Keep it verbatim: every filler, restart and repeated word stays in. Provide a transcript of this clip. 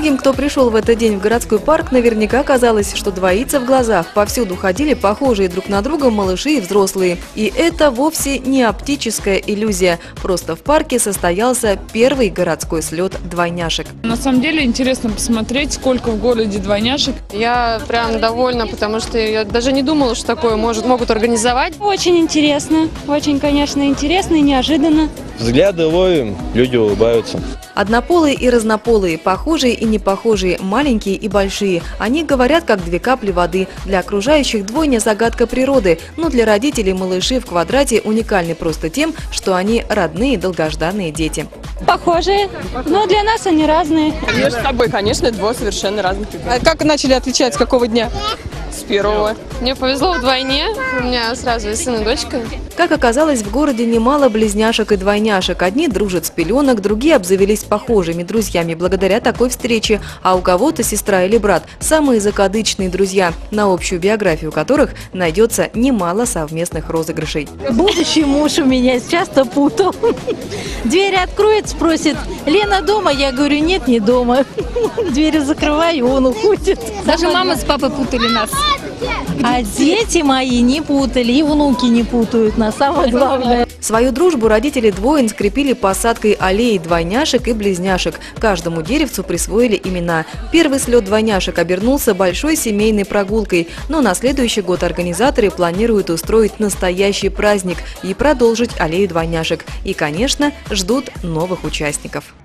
Многим, кто пришел в этот день в городской парк, наверняка казалось, что двоится в глазах. Повсюду ходили похожие друг на друга малыши и взрослые. И это вовсе не оптическая иллюзия. Просто в парке состоялся первый городской слет двойняшек. На самом деле интересно посмотреть, сколько в городе двойняшек. Я прям довольна, потому что я даже не думала, что такое может, могут организовать. Очень интересно, очень, конечно, интересно и неожиданно. Взгляды ловим, люди улыбаются. Однополые и разнополые, похожие и непохожие, маленькие и большие. Они говорят, как две капли воды. Для окружающих двойня – загадка природы, но для родителей малыши в квадрате уникальны просто тем, что они родные долгожданные дети. Похожие, но для нас они разные. Между собой, конечно, двое совершенно разных людей. А как начали отличать, с какого дня? С первого. Мне повезло вдвойне, у меня сразу и сын, и дочка. Как оказалось, в городе немало близняшек и двойняшек. Одни дружат с пеленок, другие обзавелись похожими друзьями благодаря такой встрече, а у кого-то сестра или брат – самые закадычные друзья, на общую биографию которых найдется немало совместных розыгрышей. Будущий муж у меня часто путал. Дверь откроет, спросит: Лена дома? Я говорю: нет, не дома. Дверь закрываю, он уходит. Даже мама с папой путали нас. А дети мои не путали, и внуки не путают нас, самое главное. Свою дружбу родители двоин скрепили посадкой аллеи двойняшек и близняшек. Каждому деревцу присвоили имена. Первый слет двойняшек обернулся большой семейной прогулкой, но на следующий год организаторы планируют устроить настоящий праздник и продолжить аллею двойняшек. И, конечно, ждут новых участников.